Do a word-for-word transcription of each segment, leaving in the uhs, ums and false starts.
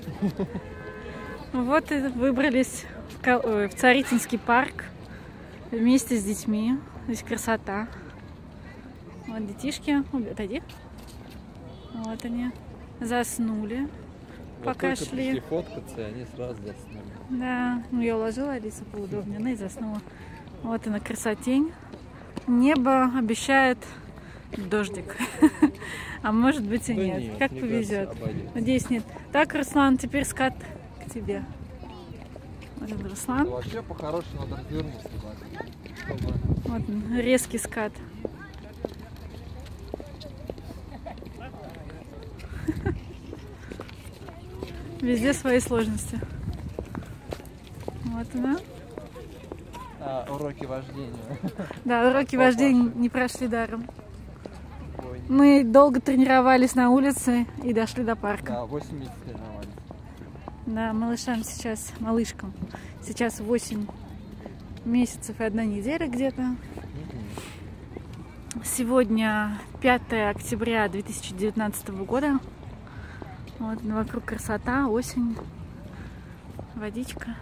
Вот и выбрались в Царицынский парк вместе с детьми. Здесь красота. Вот детишки. Отойди. Вот они. Заснули. Вот пока только шли. пришли фоткаться, и они сразу заснули. Да, ну я уложила Алису поудобнее, она и заснула. Вот она красотень. Небо обещает дождик. А может быть и Да нет. нет, Как мне повезет. кажется, обойдется. Надеюсь, нет. Так, Руслан, теперь скат к тебе. Вот это Руслан. Да вообще по-хорошему надо развернуться. Чтобы... Вот он, резкий скат. Везде свои сложности. Вот она. А, уроки вождения. Да, уроки Папаша. вождения не прошли даром. Ой. Мы долго тренировались на улице и дошли до парка. Да, восемь месяцев тренировались. Да, малышам сейчас, малышкам, сейчас восемь месяцев и одна неделя где-то. Сегодня пятое октября две тысячи девятнадцатого года. Вот вокруг красота, осень, водичка.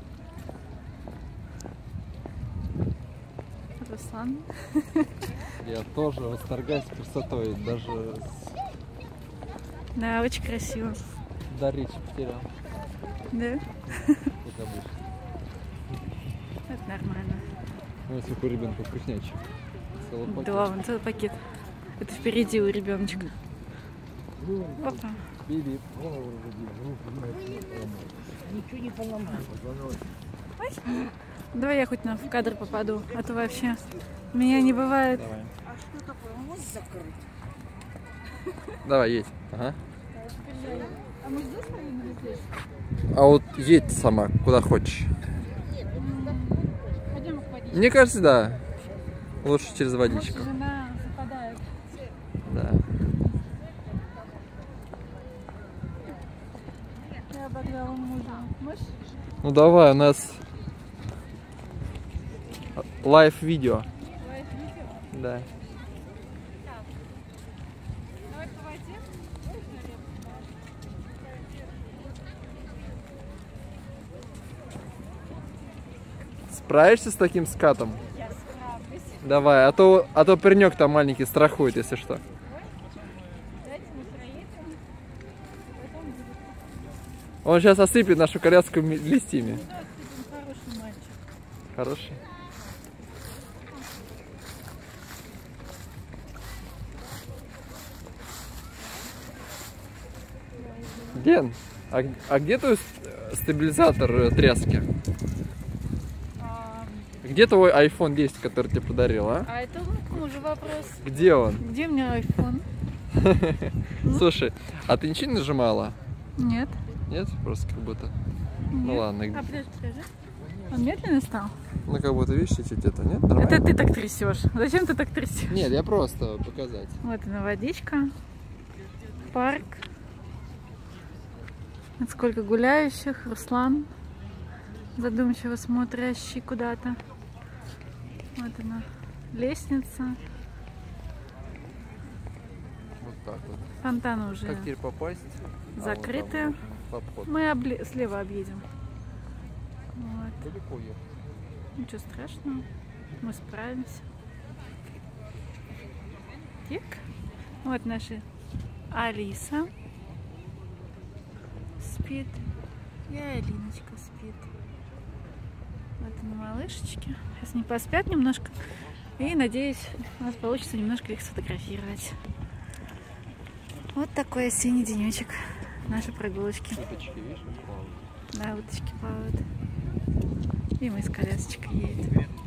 Руслан. Я тоже восторгаюсь красотой, даже с... Да, очень красиво. до речи потерял. Да? Как обычно. Это нормально. Ну, если у ребенка вкуснячий. Целый пакет. Да, вон целый пакет. Это впереди у ребеночка. Опа. Биби. Ничего не поломал. Давай я хоть на в кадр попаду, а то вообще меня не бывает. Давай. А что такое? Мост закрыт. Давай, едь. Ага. А мы здесь поедем здесь? А вот едь сама, куда хочешь. Пойдем к водичке. Мне кажется, да. Лучше через водичку. Может, жена западает. Да. Я обогнала мужа. Можешь? Ну давай, у нас лайв-видео. Лайв-видео? Да. Давай по воде. Справишься с таким скатом? Я справлюсь. Давай, а то, а то паренек там маленький страхует, если что. Дайте мы проедем. Потом будет. Он сейчас осыпет нашу коляску ми- листьями. Ну да, ты хороший мальчик. Хороший. Ген, а, а где твой ст- стабилизатор э, тряски? А, Где твой айфон десять, который тебе подарил, а? а это к мужу вопрос. Где он? Где у меня айфон? Слушай, а ты ничего не нажимала? Нет. Нет? Просто как будто. Ну Нет. ладно. А, подожди, скажи. Он медленно стал? Ну как будто, видишь, чуть-чуть это, нет? Нормально? Это ты так трясешь. Зачем ты так трясешь? Нет, я просто показать. Вот она водичка. Парк. Вот сколько гуляющих. Руслан, задумчиво смотрящий куда-то. Вот она. Лестница. Вот так вот. Фонтан уже Как теперь попасть? закрыты. А, вот там обход. Мы обле... слева объедем. Вот. Далеко ехать. Ничего страшного. Мы справимся. Так. Вот наша Алиса спит. И Алиночка спит. Вот она, малышечки. Сейчас они поспят немножко. И, надеюсь, у нас получится немножко их сфотографировать. Вот такой осенний денечек. Наши прогулочки. Уточки, видишь, как плавают? Да, уточки плавают. И мы с колясочкой едем.